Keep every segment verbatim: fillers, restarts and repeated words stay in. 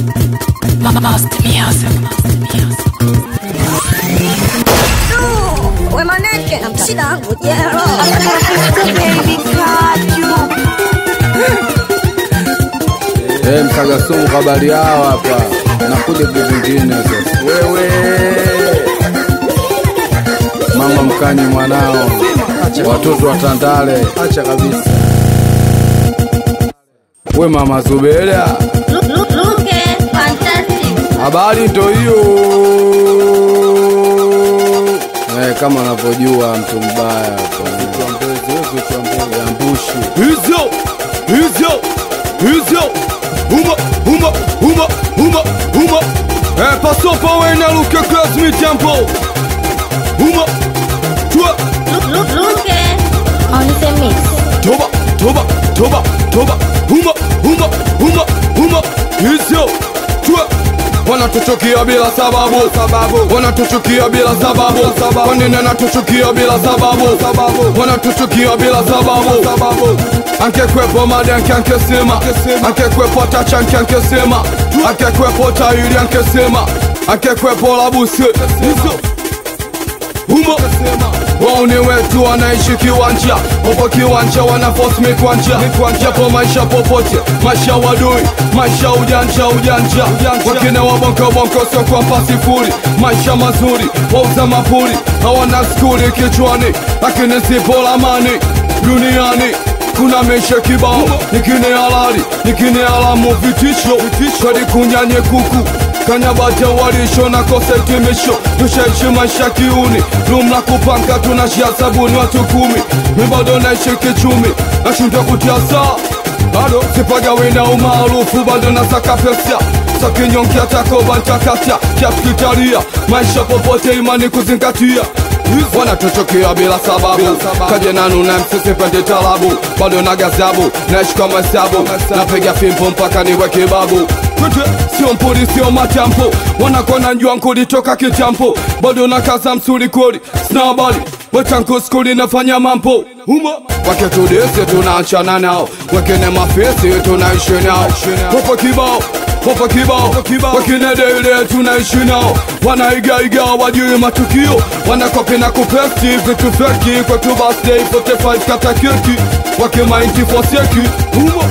Master Music. We maneke na mshida wangu jero. Eh, mkagasumu kabali yao hapa. Nakuja vitu vingine sasa. Wewe mama mkani mwanao. Watoto wa Tandale. Acha kabisa. We mama Zubeda. Luke, fantastic. Habari ndo hiyo. Eh, kama unavyojua mtu mbaya hapa. Tuambeze wewe tuambeze ambushi. Hizo! Hizo! Hizo! Huma! Huma! Huma! Huma! Huma! Eh, passo pa wena Luke Class mi tempo. Huma! Chua! Luke, on the mix. Toba! Toba! Toba! Toba! Huma! Huma! Huma! Huma! Hizo! Chua! Wanatuchukia bila sababu, sababu. Wanatuchukia bila sababu, sababu. Kwa nini wanatuchukia bila sababu, sababu. Wanatuchukia bila sababu, sababu. Angekwepo mada ankesema, angekwepo tacha ankesema, angekwepo tairi ankesema, angekwepo labuse. Hizo Huma waone wetu wanaishi kiwanja, wapo kiwanja wana force me kwanja, japo maisha popote, maisha wadui, maisha ujanja ujanja, wakine wabonko bonko sio kwa pasifuri, maisha mazuri, wauza mapuri, hawana skuli kichwani, lakini sipo lamani, duniani kuna maisha kibao, nikine halali, nikine alamu vitisho, kadi kunyanye kuku Kanyabata walisho na kosa itimisho. Tushaishi maisha kiuni, lumla kupanga tunashia sabuni watu kumi. Mibado naishi kichumi, nashindwa kutia saa. Bado sipaga wina umaarufu, bado nasaka pesa. Sakinyonkia takoba ntakata, kiafikitaria. Maisha popote imani kuzingatia. Wanatuchukia bila sababu, kaje nanu na msisi pende talabu. Bado na gazabu, naishi kama sabu. Napiga fimpo mpaka niwe kibabu. Sio mpuri sio matampo, wanakona njua nkuli toka kitampo. Bado na kaza msuri kodi, snabali wetanko skuli nafanya mampo. Huma waketudisi tunaachana nao, wekene mafisi tunaishi nao. Wapo kibao, wapo kibao, wakine deile tunaishi nao. Wanaigaiga wajui matukio, wanakopi na kupesti vitu feki. Kwa tu birthday arobaini na tano kata keki, wakimainti foseki. Huma,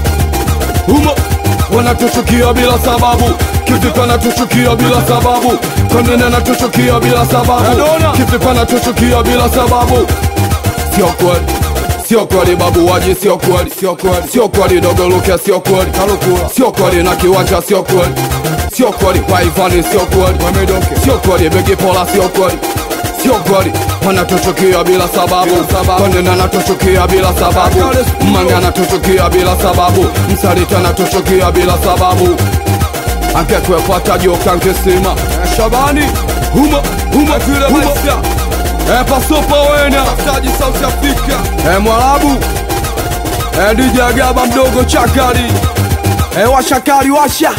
huma wanatuchukia bila sababu, kitu wanatuchukia bila sababu. Kondene wanatuchukia bila sababu, kitu wanatuchukia bila sababu. Sio kweli, sio kweli babu waji, sio kweli, sio kweli, sio kweli dogo Luke, sio kweli, sio kweli na kiwanja, sio kweli, sio kweli kwa Ivani, sio kweli, wamedoke, sio kweli Begi Pola, sio kweli, sio kweli. Wanatuchukia bila sababu, kondena natuchukia bila sababu, manga natuchukia bila sababu, msalita natuchukia bila sababu. Angekwepo tajoka ankesema Shabani, huma, huma, huma, huma. Eh, pasopa wena taji South Africa. Eh, Mwarabu Eh, D J Gaba mdogo chakari. Eh, washakari washa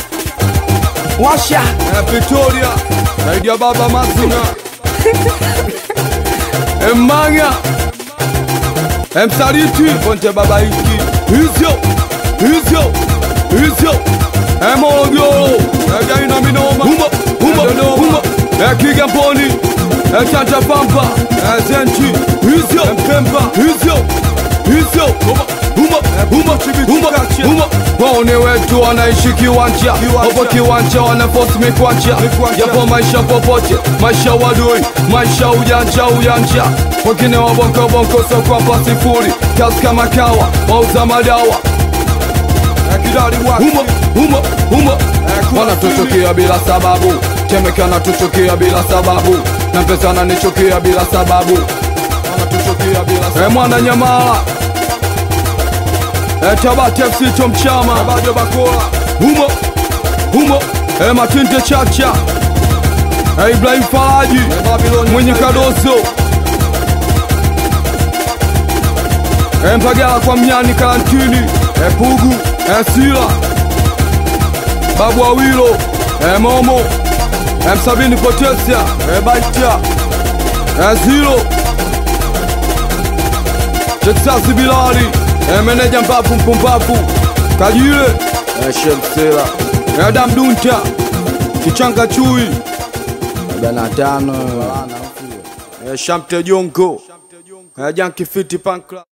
Washa Eh, Victoria Saidia baba Masina Emanga Emsaliti Konte baba hiki Hizyo Hizyo Hizyo Emologyo Egaina minoma Huma Huma Huma Ekiga mponi Etanta pampa Ezenti Hizyo Mpemba Hizyo Hizyo Huma Huma Huma Huma Huma waone wetu wanaishi kiwanja, wapo kiwanja wana force me kwanja, yapo maisha popote, maisha wadui, maisha ujanja ujanja. Wakine wabonko bonko so kwa pasifuri, kazi kama kawa, wauza madawa. Huma, huma, huma wanatuchukia bila sababu, Temeka natuchukia bila sababu, na pesa nanichukia bila sababu. Wanatuchukia bila sababu. Eh, mwana Nyamala Eh, Tabata F C Tomchama Bado Bakola Humo Humo Eh, Matinte Chacha Eh, Ibrahim Faraji eh, Mwenye Kadoso Eh, Mpagala kwa Mnyani Karantini Eh, Pugu Eh, Sila Babu Awilo Eh, Momo Eh, Msabini Potesia Eh, Baita Eh, Zilo Texas Bilali Eh, meneja mbavu mpumbavu Kajile Eh, Shemsela Adam Dunta Kichanga Chui Bana tano Shamte Jonko Janki Fiti Pankla